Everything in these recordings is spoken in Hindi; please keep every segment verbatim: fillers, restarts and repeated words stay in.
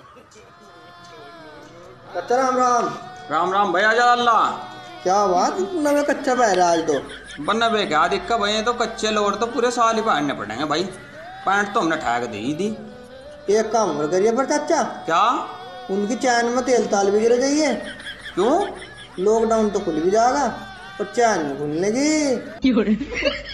कच्चा राम राम। राम राम भैया जय अल्लाह। क्या बात, नवे कच्चा पैर आज तो बनना बे क्या दिक्कत भैया, तो कच्चे लोड तो पूरे साल ही पहनने पड़ेंगे भाई। पैंट तो हमने ठहक दी दी। एक काम और करिए पर चाचा, क्या? उनकी चैन में तेल ताल भी गिर जाइए। क्यों? लॉकडाउन तो खुल भी जाएगा और चैन नहीं खुलने की।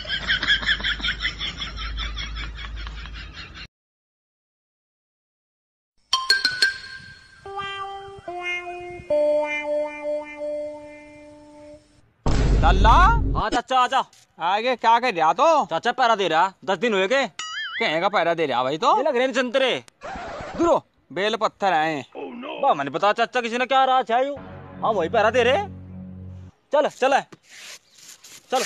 लल्ला हाँ चाचा आजा। आगे क्या कर रहा तो? चाचा पैरा दे रहा, दस दिन हुए के कहेगा पैरा दे रहा भाई तो ये लग रहे हैं संतरे। दूरो बेल पत्थर आए। बा मैंने पता चाचा किसी ने क्या रहा चाहिए। हाँ वही पैरा दे रहे। चल चल चल।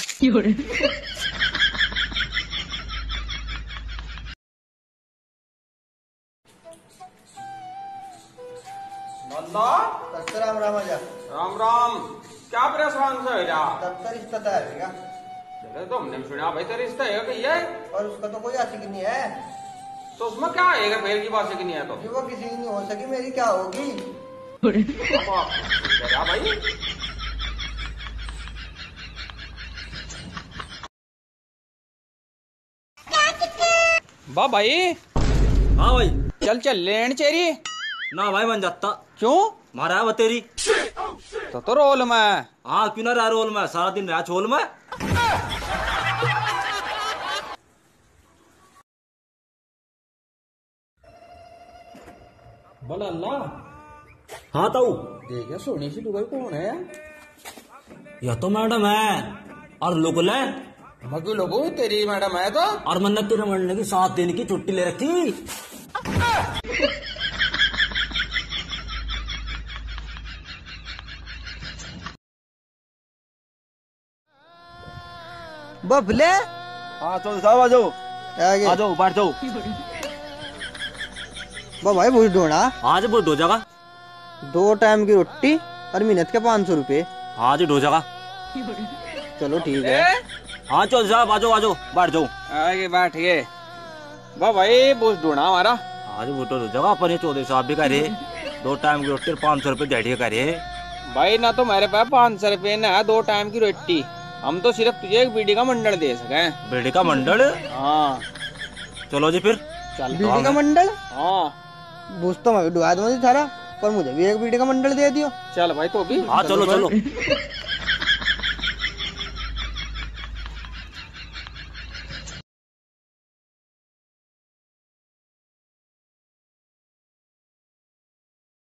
लल्ला कच्चा राम राम आजा। राम राम। क्या परेशान से हो रहा? सबका रिश्ता तय है क्या? तो हमने सुना भाई तेरा रिश्ता है कही है और उसका तो कोई आशिक नहीं है। तो उसमें क्या है फिर की बात से नहीं है तो जो वो किसी की नहीं हो सकी, मेरी क्या होगी? क्या भाई? बा भाई। हाँ भाई चल चल लेन चेरी। ना भाई बन जाता। क्यों? मारा है वो तेरी। तो तो रोल में। हाँ क्यों ना रहा रोल में, सारा दिन रहा छोल में। बोला अल्लाह। हाँ ताऊ देखा सोनी सी लुगाई कौन है? यह तो मैडम है और लोकल है। मगू लोगो तेरी मैडम है तो? और मैंने तेरे मरने की सात दिन की छुट्टी ले रखी। बबले हाँ चलो साहब आ जाओ आगे आ जाओ बैठ जाओ। बा भाई भूल ढूंढा। आज बहुत हो जाएगा। दो टाइम की रोटी और मिनट के पाँच सौ रुपये। हाँ जी हो जाएगा। चलो ठीक है। हाँ चलो साहब आ जाओ आ जाओ बैठ जाओ। आगे बैठ गए। बा भाई बुश ढूंढा हमारा। आज वो तो जगह अपन ये चौधरी साहब भी करे। दो टाइम की रोटी पाँच सौ रुपये डेढ़ी करे। भाई ना तो मेरे पास पाँच सौ रुपये ना दो टाइम की रोटी। हम तो सिर्फ तुझे एक बीड़ी का मंडल दे सके। बीड़ी का मंडल? हाँ चलो जी फिर। चल बीड़ी का मंडल? हाँ बुश तो मैं डुआ दूंगी थारा, पर मुझे भी एक बीड़ी का मंडल दे दियो। चल भाई तो भी। हाँ चलो चलो।